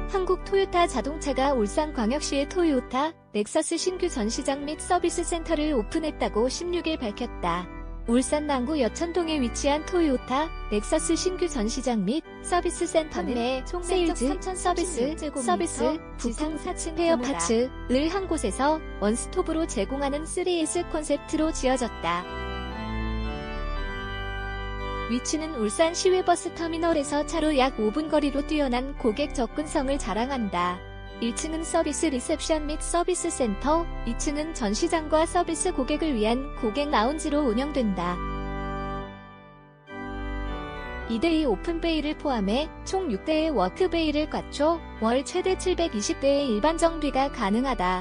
한국 토요타 자동차가 울산광역시의 토요타, 넥서스 신규 전시장 및 서비스 센터를 오픈했다고 16일 밝혔다. 울산 남구 여천동에 위치한 토요타, 넥서스 신규 전시장 및 서비스 센터는 총 세일즈, 서비스, 부품, 스페어 파츠를 한 곳에서 원스톱으로 제공하는 3S 콘셉트로 지어졌다. 위치는 울산 시외버스 터미널에서 차로 약 5분 거리로 뛰어난 고객 접근성을 자랑한다. 1층은 서비스 리셉션 및 서비스 센터, 2층은 전시장과 서비스 고객을 위한 고객 라운지로 운영된다. 2대의 오픈베이를 포함해 총 6대의 워크베이를 갖춰 월 최대 720대의 일반 정비가 가능하다.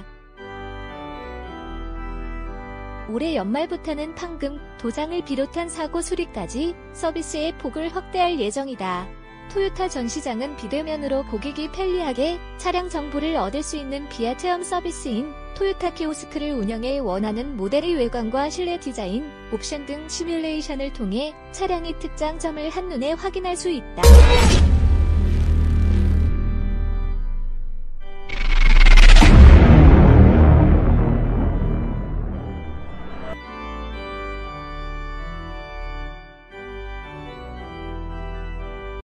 올해 연말부터는 판금, 도장을 비롯한 사고 수리까지 서비스의 폭을 확대할 예정이다. 토요타 전시장은 비대면으로 고객이 편리하게 차량 정보를 얻을 수 있는 비아 체험 서비스인 토요타 키오스크를 운영해 원하는 모델의 외관과 실내 디자인, 옵션 등 시뮬레이션을 통해 차량의 특장점을 한눈에 확인할 수 있다.